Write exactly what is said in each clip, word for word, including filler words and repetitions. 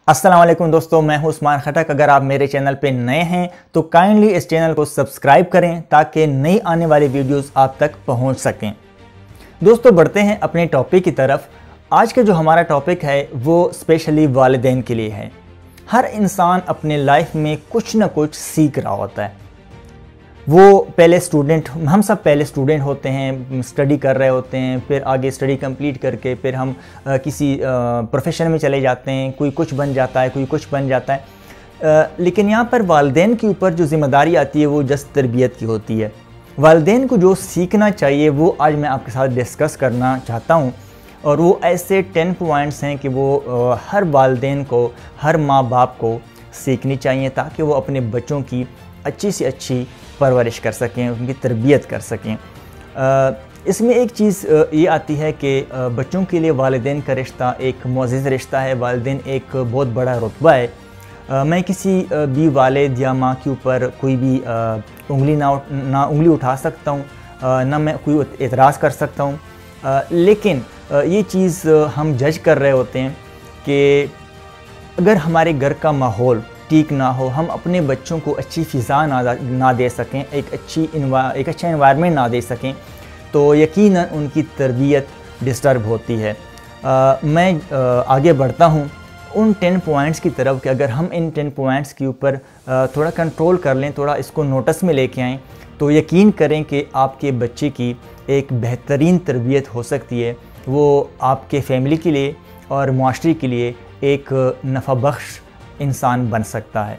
अस्सलाम वालेकुम दोस्तों, मैं हूं उस्मान खटक। अगर आप मेरे चैनल पे नए हैं तो काइंडली इस चैनल को सब्सक्राइब करें ताकि नई आने वाली वीडियोस आप तक पहुंच सकें। दोस्तों, बढ़ते हैं अपने टॉपिक की तरफ। आज का जो हमारा टॉपिक है वो स्पेशली वालिदैन के लिए है। हर इंसान अपने लाइफ में कुछ ना कुछ सीख रहा होता है। वो पहले स्टूडेंट हम सब पहले स्टूडेंट होते हैं, स्टडी कर रहे होते हैं, फिर आगे स्टडी कंप्लीट करके फिर हम आ, किसी प्रोफेशन में चले जाते हैं। कोई कुछ बन जाता है, कोई कुछ बन जाता है। आ, लेकिन यहाँ पर वालिदैन के ऊपर जो ज़िम्मेदारी आती है वो जस्ट तरबियत की होती है। वालिदैन को जो सीखना चाहिए वो आज मैं आपके साथ डिस्कस करना चाहता हूँ। और वो ऐसे टेन पॉइंट्स हैं कि वो आ, हर वालिदैन को, हर माँ बाप को सीखनी चाहिए ताकि वो अपने बच्चों की अच्छी से अच्छी परवरिश कर सकें, उनकी तरबियत कर सकें। इसमें एक चीज़ ये आती है कि बच्चों के लिए वालिदैन का रिश्ता एक मुअज़्ज़ज़ रिश्ता है। वालिदैन एक बहुत बड़ा रुतबा है। मैं किसी भी वालिद या माँ के ऊपर कोई भी उंगली ना ना उंगली उठा सकता हूँ, ना मैं कोई एतराज़ कर सकता हूँ। लेकिन ये चीज़ हम जज कर रहे होते हैं कि अगर हमारे घर का माहौल ठीक ना हो, हम अपने बच्चों को अच्छी फ़िज़ा ना ना दे सकें, एक अच्छी एक अच्छा इन्वायरमेंट ना दे सकें, तो यकीनन उनकी तरबियत डिस्टर्ब होती है। आ, मैं आ, आगे बढ़ता हूँ उन टेन पॉइंट्स की तरफ कि अगर हम इन टेन पॉइंट्स के ऊपर थोड़ा कंट्रोल कर लें, थोड़ा इसको नोटिस में लेके आएँ, तो यकीन करें कि आपके बच्चे की एक बेहतरीन तरबियत हो सकती है। वो आपके फैमिली के लिए और मुआशरे के लिए एक नफ़ा बख्श इंसान बन सकता है।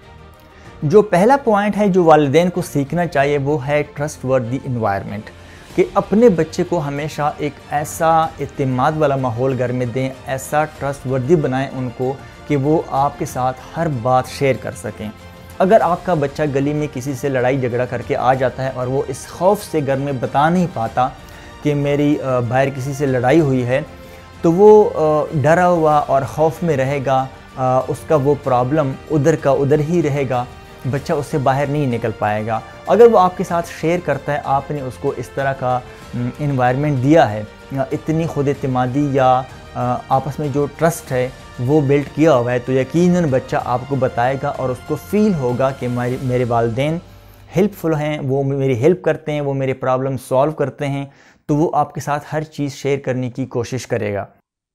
जो पहला पॉइंट है जो वालिदैन को सीखना चाहिए वो है ट्रस्टवर्दी इन्वायरमेंट, कि अपने बच्चे को हमेशा एक ऐसा इत्तेमाद वाला माहौल घर में दें, ऐसा ट्रस्टवर्दी बनाएं उनको कि वो आपके साथ हर बात शेयर कर सकें। अगर आपका बच्चा गली में किसी से लड़ाई झगड़ा करके आ जाता है और वो इस खौफ से घर में बता नहीं पाता कि मेरी बाहर किसी से लड़ाई हुई है, तो वो डरा हुआ और खौफ में रहेगा। आ, उसका वो प्रॉब्लम उधर का उधर ही रहेगा, बच्चा उससे बाहर नहीं निकल पाएगा। अगर वो आपके साथ शेयर करता है, आपने उसको इस तरह का इन्वायरमेंट दिया है, इतनी खुद एतमादी या आ, आपस में जो ट्रस्ट है वो बिल्ड किया हुआ है, तो यकीनन बच्चा आपको बताएगा और उसको फ़ील होगा कि मेरे मेरे वालिदैन हेल्पफुल हैं, वो मेरी हेल्प करते हैं, वो मेरे प्रॉब्लम सॉल्व करते हैं, तो वो आपके साथ हर चीज़ शेयर करने की कोशिश करेगा।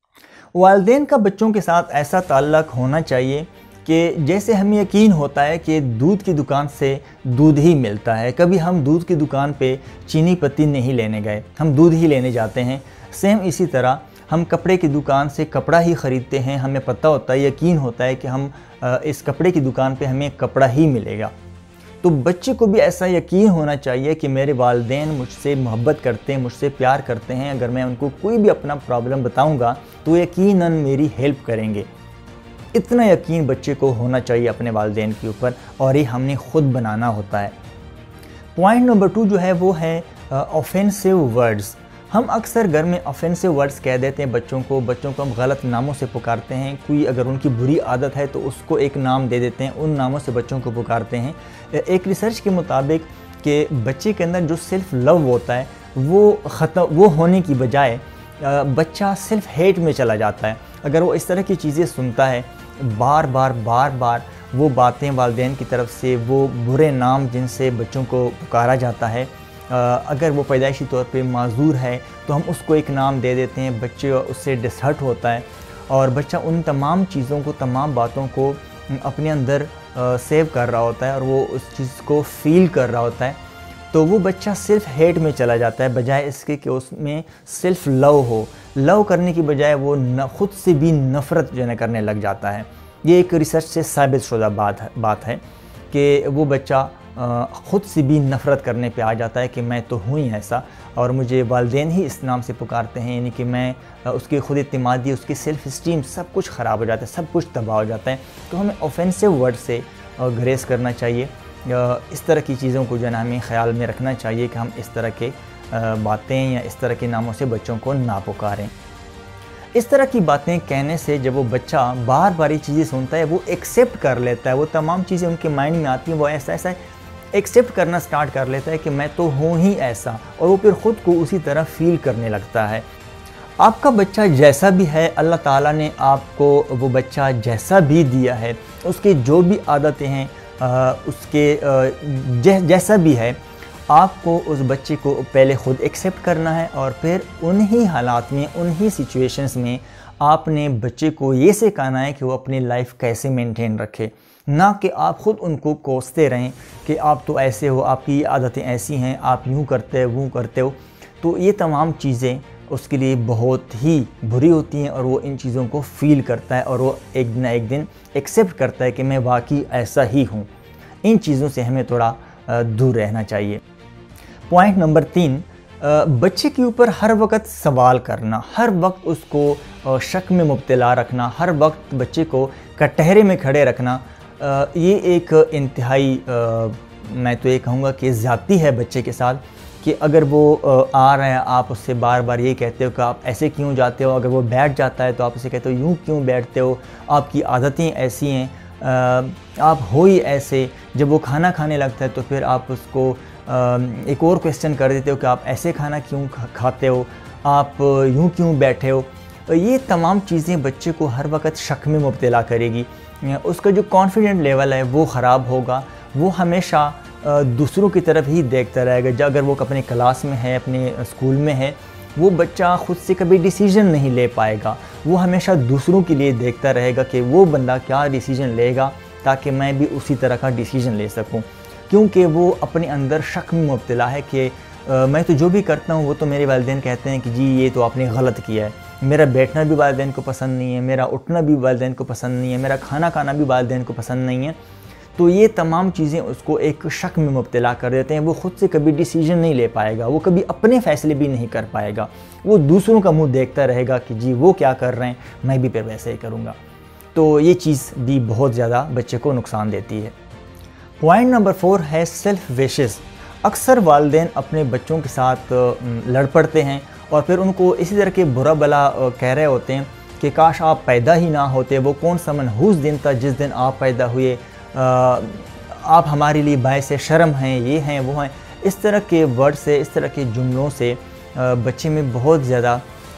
वालिदैन का बच्चों के साथ ऐसा ताल्लुक़ होना चाहिए कि जैसे हमें यकीन होता है कि दूध की दुकान से दूध ही मिलता है, कभी हम दूध की दुकान पे चीनी पत्ती नहीं लेने गए, हम दूध ही लेने जाते हैं। सेम इसी तरह हम कपड़े की दुकान से कपड़ा ही ख़रीदते हैं, हमें पता होता है, यकीन होता है कि हम इस कपड़े की दुकान पे हमें कपड़ा ही मिलेगा। तो बच्चे को भी ऐसा यकीन होना चाहिए कि मेरे वालिदैन मुझसे मोहब्बत करते हैं, मुझसे प्यार करते हैं। अगर मैं उनको कोई भी अपना प्रॉब्लम बताऊंगा तो यकीनन मेरी हेल्प करेंगे। इतना यकीन बच्चे को होना चाहिए अपने वालिदैन के ऊपर, और ये हमने ख़ुद बनाना होता है। पॉइंट नंबर टू जो है वो है ऑफेंसिव वर्ड्स। हम अक्सर घर में ऑफेंसिव वर्ड्स कह देते हैं बच्चों को, बच्चों को हम गलत नामों से पुकारते हैं। कोई अगर उनकी बुरी आदत है तो उसको एक नाम दे देते हैं, उन नामों से बच्चों को पुकारते हैं। एक रिसर्च के मुताबिक कि बच्चे के अंदर जो सेल्फ़ लव होता है वो ख़त्म वो होने की बजाय बच्चा सेल्फ़ हेट में चला जाता है। अगर वो इस तरह की चीज़ें सुनता है, बार बार बार बार वो बातें वालिदैन की तरफ से, वो बुरे नाम जिनसे बच्चों को पुकारा जाता है, अगर वो पैदाइशी तौर पे माजूर है तो हम उसको एक नाम दे देते हैं, बच्चे उससे डिसहर्ट होता है और बच्चा उन तमाम चीज़ों को, तमाम बातों को अपने अंदर सेव कर रहा होता है और वो उस चीज़ को फ़ील कर रहा होता है। तो वो बच्चा सिर्फ हेट में चला जाता है बजाय इसके कि उसमें सिर्फ लव हो। लव करने की बजाय वो न खुद से भी नफ़रत जो है करने लग जाता है। ये एक रिसर्च से साबित शुदा बात है बात है कि वो बच्चा ख़ुद से भी नफ़रत करने पे आ जाता है कि मैं तो हूँ ही ऐसा और मुझे वालिदैन ही इस नाम से पुकारते हैं, यानी कि मैं उसकी खुद एतमादी, उसकी सेल्फ़ इस्टीम सब कुछ ख़राब हो जाता है, सब कुछ तबाह हो जाता है। तो हमें ऑफेंसिव वर्ड से ग्रेस करना चाहिए। इस तरह की चीज़ों को जो है हमें ख़्याल में रखना चाहिए कि हम इस तरह के बातें या इस तरह के नामों से बच्चों को ना पुकारें। इस तरह की बातें कहने से जब वो बच्चा बार बार ये चीज़ें सुनता है, वो एक्सेप्ट कर लेता है, वो तमाम चीज़ें उनके माइंड में आती हैं, वो ऐसा ऐसा एक्सेप्ट करना स्टार्ट कर लेता है कि मैं तो हूँ ही ऐसा, और वो फिर ख़ुद को उसी तरह फ़ील करने लगता है। आपका बच्चा जैसा भी है, अल्लाह ताला ने आपको वो बच्चा जैसा भी दिया है, उसकी जो भी आदतें हैं, उसके जै, जैसा भी है, आपको उस बच्चे को पहले ख़ुद एक्सेप्ट करना है और फिर उन्हीं हालात में, उन्हीं सिचुएशंस में आपने बच्चे को ये सिखाना है कि वो अपनी लाइफ कैसे मेंटेन रखे, ना कि आप ख़ुद उनको कोसते रहें कि आप तो ऐसे हो, आपकी आदतें ऐसी हैं, आप यूँ करते हो वो करते हो। तो ये तमाम चीज़ें उसके लिए बहुत ही बुरी होती हैं और वो इन चीज़ों को फ़ील करता है और वो एक ना एक दिन एक्सेप्ट करता है कि मैं वाकई ऐसा ही हूँ। इन चीज़ों से हमें थोड़ा दूर रहना चाहिए। पॉइंट नंबर तीन, बच्चे के ऊपर हर वक्त सवाल करना, हर वक्त उसको शक में मुब्तला रखना, हर वक्त बच्चे को कटहरे में खड़े रखना, ये एक इंतहाई मैं तो ये कहूँगा कि ज़्यादती है बच्चे के साथ। कि अगर वो आ रहा है, आप उससे बार बार ये कहते हो कि आप ऐसे क्यों जाते हो, अगर वो बैठ जाता है तो आप उसे कहते हो यूँ क्यों बैठते हो, आपकी आदतें ऐसी हैं, आप हो ही ऐसे। जब वो खाना खाने लगता है तो फिर आप उसको एक और क्वेश्चन कर देते हो कि आप ऐसे खाना क्यों खाते हो, आप यूँ क्यों बैठे हो। ये तमाम चीज़ें बच्चे को हर वक्त शक में मुब्तला करेगी, उसका जो कॉन्फिडेंट लेवल है वो ख़राब होगा, वो हमेशा दूसरों की तरफ ही देखता रहेगा। जब अगर वो अपने क्लास में है, अपने स्कूल में है, वो बच्चा ख़ुद से कभी डिसीजन नहीं ले पाएगा, वो हमेशा दूसरों के लिए देखता रहेगा कि वो बंदा क्या डिसीजन लेगा ताकि मैं भी उसी तरह का डिसीजन ले सकूं, क्योंकि वो अपने अंदर शक में मुब्तला है कि आ, मैं तो जो भी करता हूँ वो तो मेरे वालिदैन कहते हैं कि जी ये तो आपने गलत किया है, मेरा बैठना भी वालिदैन को पसंद नहीं है, मेरा उठना भी वालिदैन को पसंद नहीं है, मेरा खाना खाना भी वालिदैन को पसंद नहीं है। तो ये तमाम चीज़ें उसको एक शक में मुब्तला कर देते हैं। वो ख़ुद से कभी डिसीजन नहीं ले पाएगा, वो कभी अपने फ़ैसले भी नहीं कर पाएगा, वो दूसरों का मुंह देखता रहेगा कि जी वो क्या कर रहे हैं, मैं भी फिर वैसे ही करूँगा। तो ये चीज़ भी बहुत ज़्यादा बच्चे को नुकसान देती है। पॉइंट नंबर फोर है सेल्फ विशेस। अक्सर वालिदैन अपने बच्चों के साथ लड़ पड़ते हैं और फिर उनको इसी तरह के बुरा भला कह रहे होते हैं कि काश आप पैदा ही ना होते, वो कौन सा मनहूस दिन था जिस दिन आप पैदा हुए, आप हमारे लिए बायस शर्म हैं, ये हैं वो हैं। इस तरह के वर्ड से, इस तरह के जुमलों से बच्चे में बहुत ज़्यादा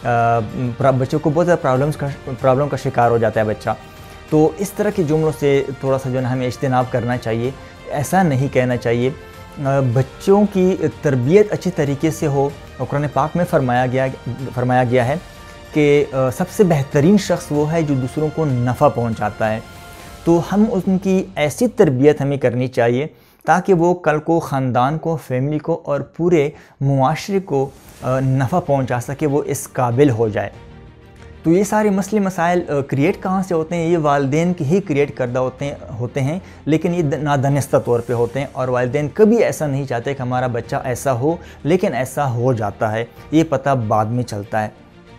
बच्चों को बहुत ज़्यादा प्रॉब्लम्स का प्रॉब्लम का शिकार हो जाता है बच्चा। तो इस तरह के जुमलों से थोड़ा सा जो है हमें इज्तनाब करना चाहिए, ऐसा नहीं कहना चाहिए। बच्चों की तरबियत अच्छी तरीके से हो, कुरान पाक में फरमाया गया फरमाया गया है कि सबसे बेहतरीन शख्स वो है जो दूसरों को नफ़ा पहुँचाता है। तो हम उनकी ऐसी तरबियत हमें करनी चाहिए ताकि वो कल को ख़ानदान को, फैमिली को और पूरे मुआशरे को नफ़ा पहुंचा सके, वो इस काबिल हो जाए। तो ये सारे मसले मसाइल क्रिएट कहाँ से होते हैं? ये वालिदैन के ही क्रिएट करदा होते हैं होते हैं लेकिन ये नादानिस्ता तौर पे होते हैं और वालिदैन कभी ऐसा नहीं चाहते कि हमारा बच्चा ऐसा हो, लेकिन ऐसा हो जाता है, ये पता बाद में चलता है।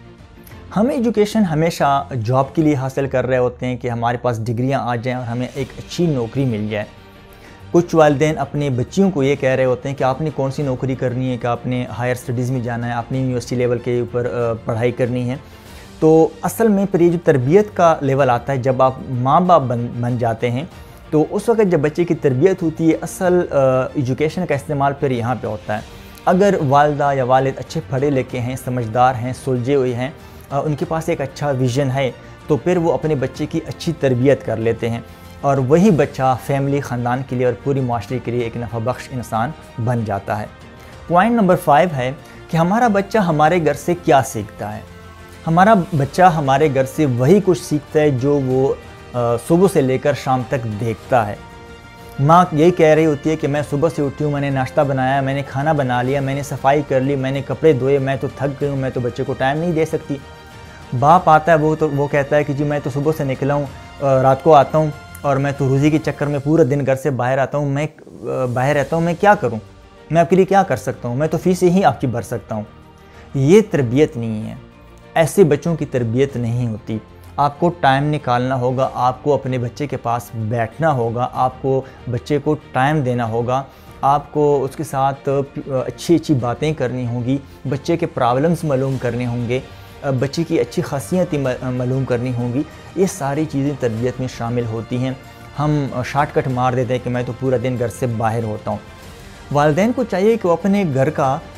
हम एजुकेशन हमेशा जॉब के लिए हासिल कर रहे होते हैं कि हमारे पास डिग्रियां आ जाएं और हमें एक अच्छी नौकरी मिल जाए। कुछ वालिदैन अपने बच्चियों को ये कह रहे होते हैं कि आपने कौन सी नौकरी करनी है, कि आपने हायर स्टडीज़ में जाना है, आपने यूनिवर्सिटी लेवल के ऊपर पढ़ाई करनी है। तो असल में पर ये जो तरबियत का लेवल आता है, जब आप माँ बाप बन बन जाते हैं तो उस वक्त जब बच्चे की तरबियत होती है, असल एजुकेशन का इस्तेमाल फिर यहाँ पे होता है। अगर वालिदा या वालिद अच्छे पढ़े लिखे हैं, समझदार हैं, सुलझे हुए हैं, उनके पास एक अच्छा विज़न है, तो फिर वो अपने बच्चे की अच्छी तरबियत कर लेते हैं और वही बच्चा फैमिली, ख़ानदान के लिए और पूरी माशरे के लिए एक नफ़ा बख्श इंसान बन जाता है। पॉइंट नंबर फाइव है कि हमारा बच्चा हमारे घर से क्या सीखता है। हमारा बच्चा हमारे घर से वही कुछ सीखता है जो वो सुबह से लेकर शाम तक देखता है। माँ यही कह रही होती है कि मैं सुबह से उठी हूँ, मैंने नाश्ता बनाया, मैंने खाना बना लिया, मैंने सफाई कर ली, मैंने कपड़े धोए, मैं तो थक गई हूँ, मैं तो बच्चे को टाइम नहीं दे सकती। बाप आता है, वो तो वो कहता है कि जी मैं तो सुबह से निकला हूँ, रात को आता हूँ और मैं तो रोज़ी के चक्कर में पूरा दिन घर से बाहर आता हूँ, मैं बाहर रहता हूँ, मैं क्या करूँ, मैं आपके लिए क्या कर सकता हूँ, मैं तो फ़ीस ही आपकी भर सकता हूँ। ये तरबियत नहीं है, ऐसे बच्चों की तरबियत नहीं होती। आपको टाइम निकालना होगा, आपको अपने बच्चे के पास बैठना होगा, आपको बच्चे को टाइम देना होगा, आपको उसके साथ अच्छी अच्छी बातें करनी होंगी, बच्चे के प्रॉब्लम्स मालूम करने होंगे, बच्चे की अच्छी खासियतें मालूम करनी होंगी। ये सारी चीज़ें तरबियत में शामिल होती हैं। हम शॉर्टकट मार देते हैं कि मैं तो पूरा दिन घर से बाहर होता हूँ। वालिदैन को चाहिए कि वो अपने घर का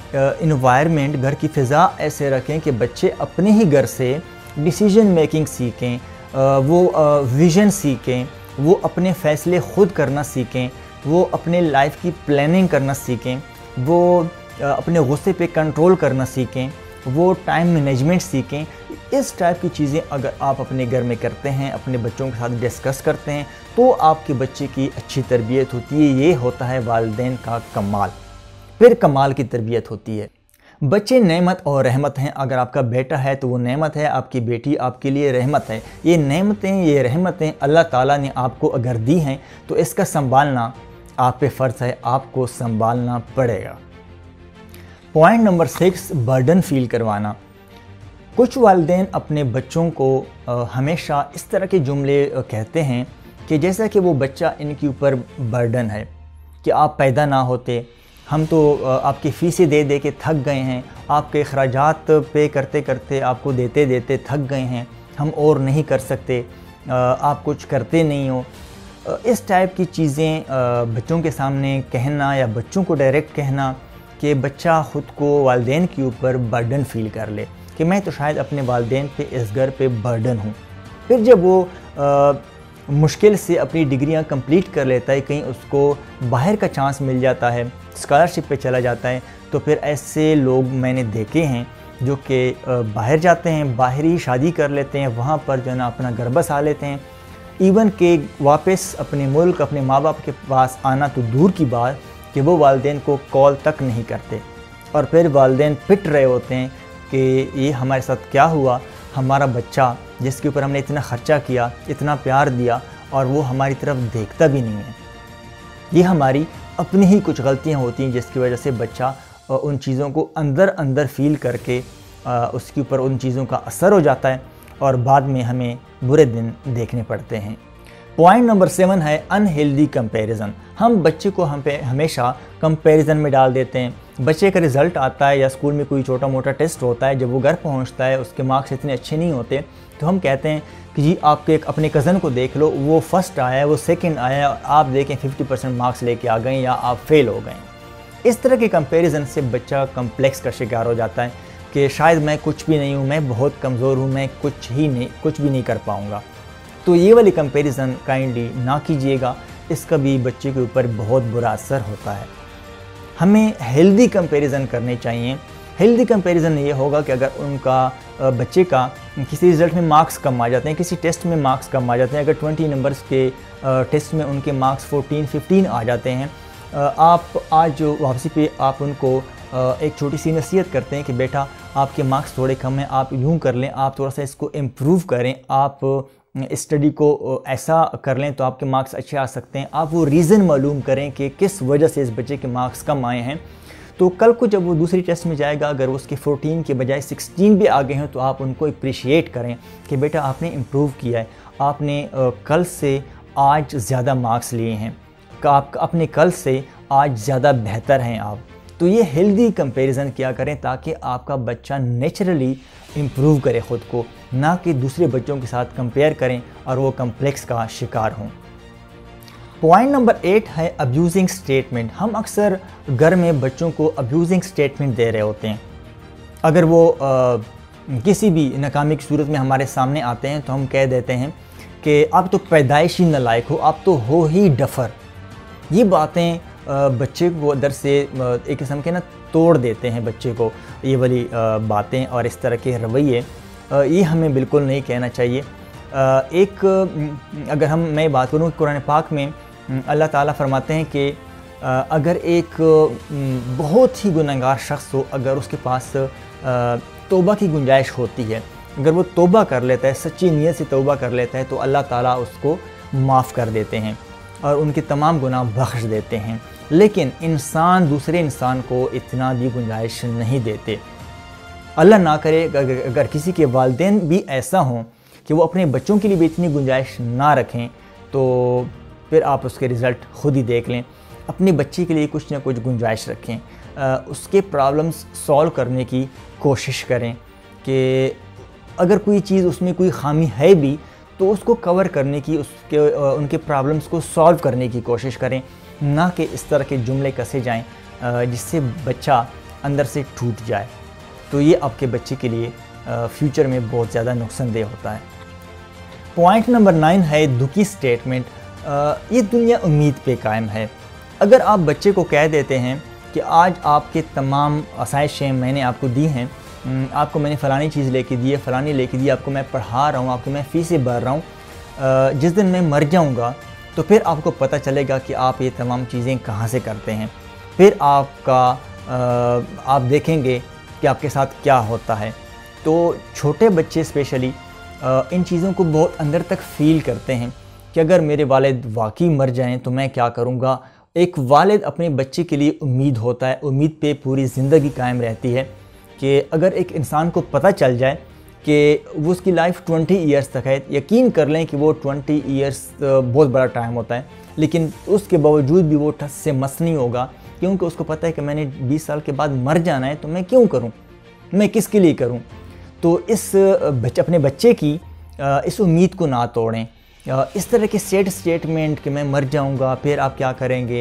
इन्वायरमेंट, घर की फ़िज़ा ऐसे रखें कि बच्चे अपने ही घर से डिसीजन मेकिंग सीखें, वो विज़न सीखें, वो अपने फ़ैसले ख़ुद करना सीखें, वो अपने लाइफ की प्लानिंग करना सीखें, वो अपने गुस्से पे कंट्रोल करना सीखें, वो टाइम मैनेजमेंट सीखें। इस टाइप की चीज़ें अगर आप अपने घर में करते हैं, अपने बच्चों के साथ डिस्कस करते हैं, तो आपके बच्चे की अच्छी तरबियत होती है। ये होता है वालिदैन का कमाल। फिर कमाल की तरबियत होती है। बच्चे नेमत और रहमत हैं। अगर आपका बेटा है तो वो नेमत है, आपकी बेटी आपके लिए रहमत है। ये नेमतें, ये रहमतें अल्लाह ताला ने आपको अगर दी हैं तो इसका संभालना आप पे फ़र्ज़ है, आपको संभालना पड़ेगा। Point number six, burden feel करवाना। कुछ वालिदैन अपने बच्चों को आ, हमेशा इस तरह के जुमले कहते हैं कि जैसा कि वो बच्चा इनके ऊपर बर्डन है, कि आप पैदा ना होते, हम तो आपकी फ़ीसें दे दे के थक गए हैं, आपके अखराजात पे करते करते, आपको देते देते थक गए हैं, हम और नहीं कर सकते, आप कुछ करते नहीं हो। इस टाइप की चीज़ें बच्चों के सामने कहना या बच्चों को डायरेक्ट कहना कि बच्चा ख़ुद को वालिदैन के ऊपर बर्डन फ़ील कर ले कि मैं तो शायद अपने वालिदैन पे, इस घर पे बर्डन हूँ। फिर जब वो आ, मुश्किल से अपनी डिग्रियां कंप्लीट कर लेता है, कहीं उसको बाहर का चांस मिल जाता है, स्कॉलरशिप पे चला जाता है, तो फिर ऐसे लोग मैंने देखे हैं जो कि बाहर जाते हैं, बाहर ही शादी कर लेते हैं, वहाँ पर जो है ना अपना घर बसा लेते हैं। इवन के वापस अपने मुल्क, अपने माँ बाप के पास आना तो दूर की बात कि वो वालिदैन को कॉल तक नहीं करते। और फिर वालिदैन पिट रहे होते हैं कि ये हमारे साथ क्या हुआ, हमारा बच्चा जिसके ऊपर हमने इतना ख़र्चा किया, इतना प्यार दिया, और वो हमारी तरफ देखता भी नहीं है। ये हमारी अपनी ही कुछ गलतियाँ होती हैं जिसकी वजह से बच्चा उन चीज़ों को अंदर अंदर फ़ील करके उसके ऊपर उन चीज़ों का असर हो जाता है और बाद में हमें बुरे दिन देखने पड़ते हैं। पॉइंट नंबर सेवन है अनहेल्दी कंपैरिजन। हम बच्चे को हम पे हमेशा कंपैरिजन में डाल देते हैं। बच्चे का रिज़ल्ट आता है या स्कूल में कोई छोटा मोटा टेस्ट होता है, जब वो घर पहुंचता है उसके मार्क्स इतने अच्छे नहीं होते तो हम कहते हैं कि जी आपके अपने कज़न को देख लो, वो फर्स्ट आया है, वो सेकंड आया है, और आप देखें फिफ्टी परसेंट मार्क्स लेके आ गए या आप फेल हो गए। इस तरह के कंपैरिजन से बच्चा कम्प्लेक्स का शिकार हो जाता है कि शायद मैं कुछ भी नहीं हूँ, मैं बहुत कमज़ोर हूँ, मैं कुछ ही नहीं कुछ भी नहीं कर पाऊँगा। तो ये वाली कंपैरिजन काइंडली ना कीजिएगा, इसका भी बच्चे के ऊपर बहुत बुरा असर होता है। हमें हेल्दी कंपैरिजन करने चाहिए। हेल्दी कंपैरिजन ये होगा कि अगर उनका बच्चे का किसी रिज़ल्ट में मार्क्स कम आ जाते हैं, किसी टेस्ट में मार्क्स कम आ जाते हैं, अगर ट्वेंटी नंबर्स के टेस्ट में उनके मार्क्स फोर्टीन फिफ्टीन आ जाते हैं, आप आज वापसी पे आप उनको एक छोटी सी नसीहत करते हैं कि बेटा आपके मार्क्स थोड़े कम हैं, आप यूँ कर लें, आप थोड़ा सा इसको इम्प्रूव करें, आप स्टडी को ऐसा कर लें तो आपके मार्क्स अच्छे आ सकते हैं। आप वो रीज़न मालूम करें कि किस वजह से इस बच्चे के मार्क्स कम आए हैं। तो कल को जब वो दूसरी टेस्ट में जाएगा, अगर उसके फोर्टीन के बजाय सिक्सटीन भी आ गए हैं तो आप उनको अप्रिशिएट करें कि बेटा आपने इम्प्रूव किया है, आपने कल से आज ज़्यादा मार्क्स लिए हैं, आप अपने कल से आज ज़्यादा बेहतर हैं आप। तो ये हेल्दी कंपैरिजन किया करें ताकि आपका बच्चा नेचुरली इम्प्रूव करे ख़ुद को, ना कि दूसरे बच्चों के साथ कंपेयर करें और वो कम्प्लेक्स का शिकार हों। पॉइंट नंबर एट है अब्यूजिंग स्टेटमेंट। हम अक्सर घर में बच्चों को अब्यूजिंग स्टेटमेंट दे रहे होते हैं। अगर वो आ, किसी भी नाकामी की सूरत में हमारे सामने आते हैं तो हम कह देते हैं कि आप तो पैदाइशी नालायक हो, आप तो हो ही डफर। ये बातें बच्चे को अंदर से एक किस्म के ना तोड़ देते हैं बच्चे को, ये वाली बातें और इस तरह के रवैये, ये हमें बिल्कुल नहीं कहना चाहिए। एक अगर हम मैं बात करूँ कुरान पाक में अल्लाह ताला फरमाते हैं कि अगर एक बहुत ही गुनहगार शख्स हो, अगर उसके पास तौबा की गुंजाइश होती है, अगर वो तौबा कर लेता है, सच्ची नीयत से तौबा कर लेता है, तो अल्लाह ताला उसको माफ़ कर देते हैं और उनके तमाम गुनाह बख्श देते हैं। लेकिन इंसान दूसरे इंसान को इतना भी गुंजाइश नहीं देते। अल्लाह ना करे अगर किसी के वालिदैन भी ऐसा हों कि वो अपने बच्चों के लिए भी इतनी गुंजाइश ना रखें, तो फिर आप उसके रिज़ल्ट ख़ुद ही देख लें। अपने बच्चे के लिए कुछ ना कुछ गुंजाइश रखें, आ, उसके प्रॉब्लम्स सॉल्व करने की कोशिश करें कि अगर कोई चीज़ उसमें कोई ख़ामी है भी तो उसको कवर करने की, उसके उनके प्रॉब्लम्स को सॉल्व करने की कोशिश करें, ना कि इस तरह के जुमले कसे जाएं जिससे बच्चा अंदर से टूट जाए, तो ये आपके बच्चे के लिए फ्यूचर में बहुत ज़्यादा नुकसानदेह होता है। पॉइंट नंबर नाइन है दुखी स्टेटमेंट। ये दुनिया उम्मीद पे कायम है। अगर आप बच्चे को कह देते हैं कि आज आपके तमाम आसाइशें मैंने आपको दी हैं, आपको मैंने फ़लानी चीज़ लेके दी है, फ़लानी लेके दी, आपको मैं पढ़ा रहा हूँ, आपको मैं फ़ीसें भर रहा हूँ, जिस दिन मैं मर जाऊँगा तो फिर आपको पता चलेगा कि आप ये तमाम चीज़ें कहाँ से करते हैं। फिर आपका आप देखेंगे कि आपके साथ क्या होता है। तो छोटे बच्चे स्पेशली इन चीज़ों को बहुत अंदर तक फ़ील करते हैं कि अगर मेरे वालिद वाकई मर जाएं तो मैं क्या करूँगा। एक वालिद अपने बच्चे के लिए उम्मीद होता है, उम्मीद पे पूरी ज़िंदगी कायम रहती है कि अगर एक इंसान को पता चल जाए कि वो उसकी लाइफ ट्वेंटी इयर्स तक है, यकीन कर लें कि वो ट्वेंटी इयर्स बहुत बड़ा टाइम होता है, लेकिन उसके बावजूद भी वो ठस से मस नहीं होगा, क्योंकि उसको पता है कि मैंने बीस साल के बाद मर जाना है, तो मैं क्यों करूँ, मैं किसके लिए करूँ। तो इस बच, अपने बच्चे की इस उम्मीद को ना तोड़ें। इस तरह के सेट स्टेटमेंट कि मैं मर जाऊंगा फिर आप क्या करेंगे,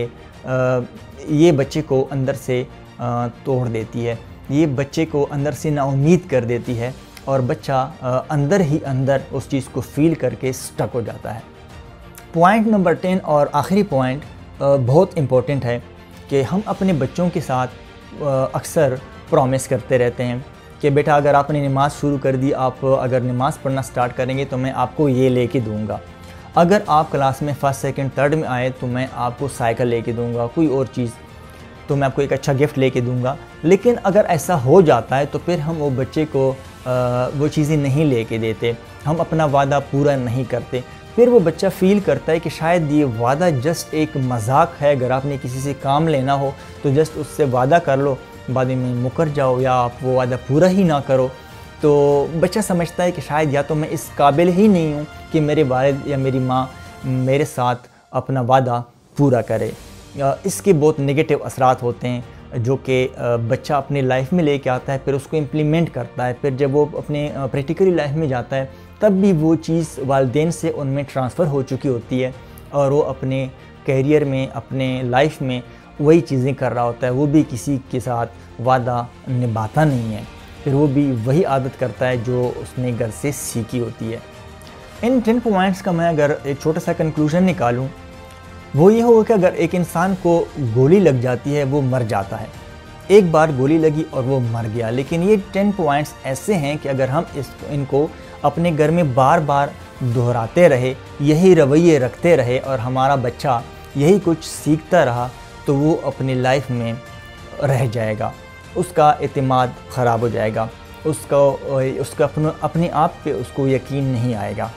ये बच्चे को अंदर से तोड़ देती है, ये बच्चे को अंदर से नाउम्मीद कर देती है और बच्चा अंदर ही अंदर उस चीज़ को फील करके स्टक हो जाता है। पॉइंट नंबर टेन और आखिरी पॉइंट बहुत इम्पोर्टेंट है कि हम अपने बच्चों के साथ अक्सर प्रॉमिस करते रहते हैं कि बेटा अगर आपने नमाज़ शुरू कर दी, आप अगर नमाज़ पढ़ना स्टार्ट करेंगे तो मैं आपको ये लेके दूंगा, अगर आप क्लास में फर्स्ट सेकंड थर्ड में आए तो मैं आपको साइकिल लेके दूंगा, कोई और चीज़ तो मैं आपको एक अच्छा गिफ्ट लेके दूंगा। लेकिन अगर ऐसा हो जाता है तो फिर हम वो बच्चे को आ, वो चीज़ें नहीं लेके देते, हम अपना वादा पूरा नहीं करते। फिर वो बच्चा फ़ील करता है कि शायद ये वादा जस्ट एक मजाक है, अगर आपने किसी से काम लेना हो तो जस्ट उससे वादा कर लो, बाद में मुकर जाओ या आप वो वादा पूरा ही ना करो। तो बच्चा समझता है कि शायद या तो मैं इस काबिल ही नहीं हूँ कि मेरे वालिद या मेरी माँ मेरे साथ अपना वादा पूरा करे। इसके बहुत नेगेटिव असरात होते हैं जो कि बच्चा अपनी लाइफ में लेके आता है, फिर उसको इम्प्लीमेंट करता है। फिर जब वो अपने प्रैक्टिकली लाइफ में जाता है तब भी वो चीज़ वालिदैन से उनमें ट्रांसफ़र हो चुकी होती है और वो अपने कैरियर में, अपने लाइफ में वही चीज़ें कर रहा होता है, वो भी किसी के साथ वादा निभाता नहीं है, फिर वो भी वही आदत करता है जो उसने घर से सीखी होती है। इन टेन पॉइंट्स का मैं अगर एक छोटा सा कंक्लूजन निकालूं, वो ये होगा कि अगर एक इंसान को गोली लग जाती है वो मर जाता है, एक बार गोली लगी और वो मर गया। लेकिन ये टेन पॉइंट्स ऐसे हैं कि अगर हम इस इनको अपने घर में बार बार दोहराते रहे, यही रवैये रखते रहे और हमारा बच्चा यही कुछ सीखता रहा, तो वो अपनी लाइफ में रह जाएगा, उसका एतमाद ख़राब हो जाएगा, उसका उसका अपने अपने आप पे उसको यकीन नहीं आएगा,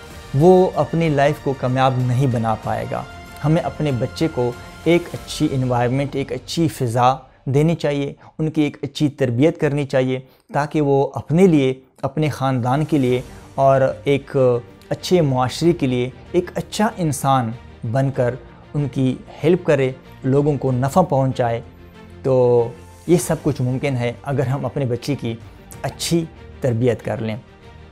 वो अपनी लाइफ को कामयाब नहीं बना पाएगा। हमें अपने बच्चे को एक अच्छी इन्वायरमेंट, एक अच्छी फ़िज़ा देनी चाहिए, उनकी एक अच्छी तरबियत करनी चाहिए ताकि वो अपने लिए, अपने ख़ानदान के लिए और एक अच्छे मुआशरे के लिए एक अच्छा इंसान बनकर उनकी हेल्प करे, लोगों को नफ़ा पहुंचाए। तो ये सब कुछ मुमकिन है अगर हम अपने बच्चे की अच्छी तरबियत कर लें।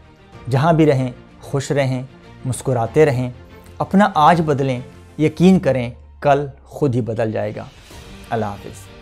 जहाँ भी रहें खुश रहें, मुस्कुराते रहें, अपना आज बदलें, यकीन करें कल खुद ही बदल जाएगा। अल्लाह हाफ़िज़।